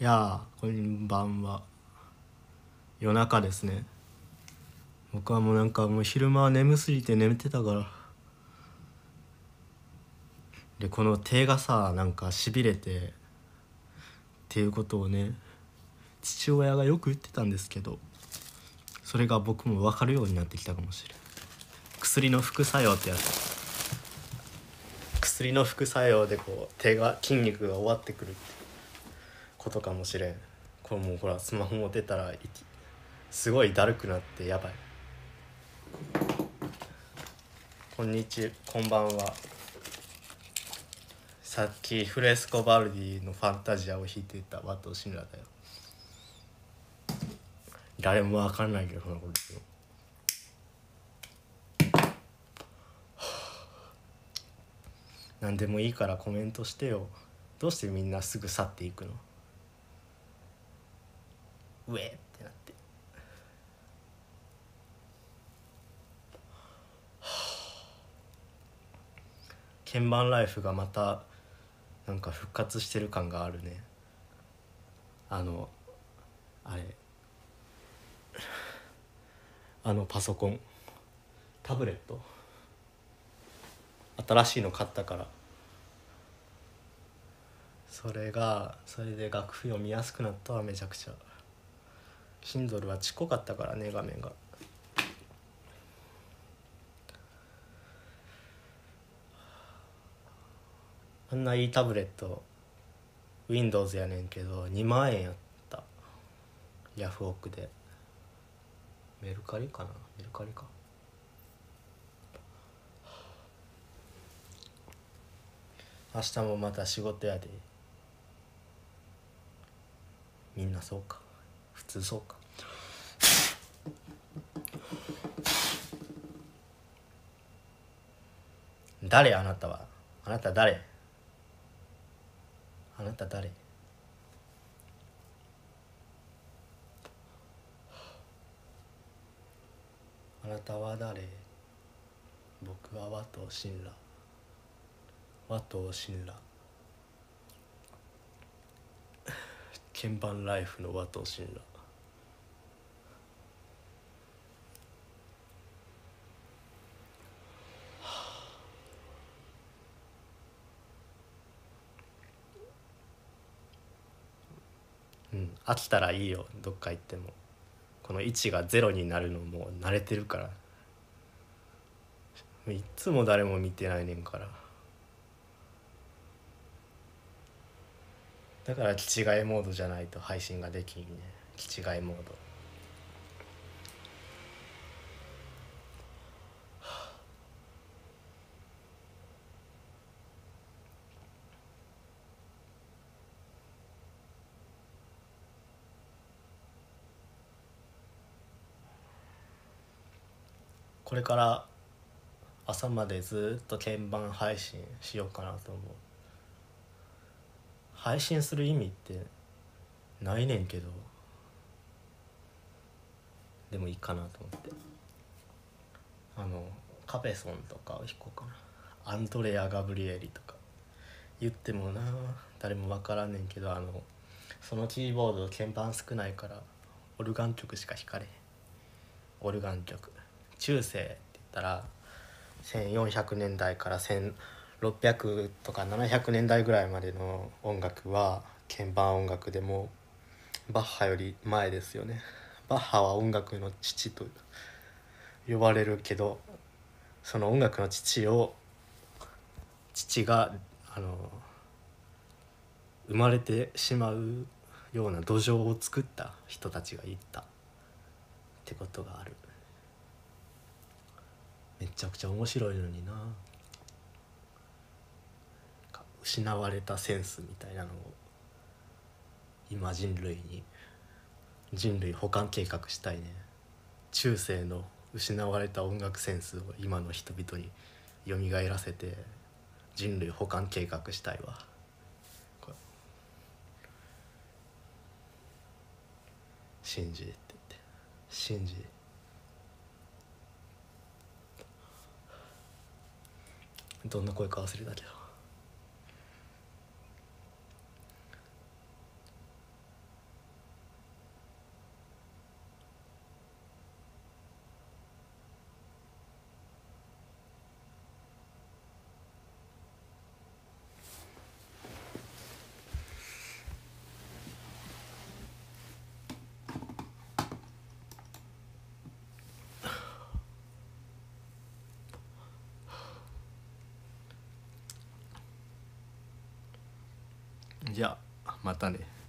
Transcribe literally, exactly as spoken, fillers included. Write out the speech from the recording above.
いやーこんばんは。夜中ですね。僕はもうなんかもう昼間は眠すぎて眠ってたから。でこの手がさなんかしびれてっていうことをね父親がよく言ってたんですけど、それが僕も分かるようになってきたかもしれん。薬の副作用ってやつ。薬の副作用でこう手が筋肉が終わってくるってことかもしれん。これもうほらスマホ持てたらすごいだるくなってやばい。こんにちは、こんばんは。さっきフレスコ・バルディのファンタジアを弾いていたワト・シンラだよ。誰もわかんないけどそんなこと言って何でもいいからコメントしてよ。どうしてみんなすぐ去っていくの？うえってなって。鍵盤ライフがまたなんか復活してる感があるね。あのあれあのパソコンタブレット新しいの買ったから、それがそれで楽譜読みやすくなったわ。めちゃくちゃ Kindle はちっこかったからね、画面が。あんないいタブレット Windows やねんけどにまんえんやった。ヤフオクで。メルカリかな、メルカリか。明日もまた仕事やで。みんなそうか、普通そうか。誰？あなたは。あなた誰？あなた誰？あなたは誰？僕は和藤新羅。和藤新羅。鍵盤ライフの和藤新羅。うん、飽きたらいいよ、どっか行っても。このいちがゼロになるのも慣れてるから。いつも誰も見てないねんから。だから気違いモードじゃないと配信ができんね。気違いモード。これから朝までずっと鍵盤配信しようかなと思う。配信する意味ってないねんけど、でもいいかなと思って。あのカペソンとかを弾こうかな。アンドレア・ガブリエリとか言ってもな誰も分からんねんけど、あのそのキーボード鍵盤少ないからオルガン曲しか弾かれへん。オルガン曲中世って言ったらせんよんひゃくねんだいからせんろっぴゃくとかななひゃくねんだいぐらいまでの音楽は鍵盤音楽でもバッハより前ですよね。バッハは音楽の父と呼ばれるけど、その音楽の父を父があの生まれてしまうような土壌を作った人たちがいたってことがある。めちゃくちゃ面白いのにな。失われたセンスみたいなのを今人類に人類保管計画したいね。中世の失われた音楽センスを今の人々に蘇らせて人類保管計画したいわ。信じって言って信じ。どんな声か忘れたけど。 じゃあまたね。